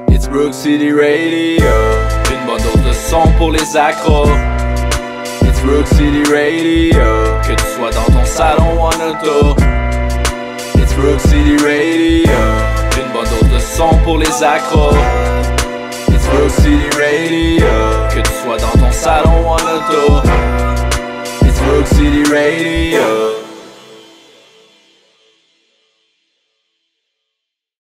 It's Brooke City Radio. Une bonne dose de son pour les accros. It's Brooke City Radio. Que tu sois dans ton salon ou en auto. It's Brooke City Radio. Une bonne dose de son pour les accros. It's Brooke City Radio. Que tu sois dans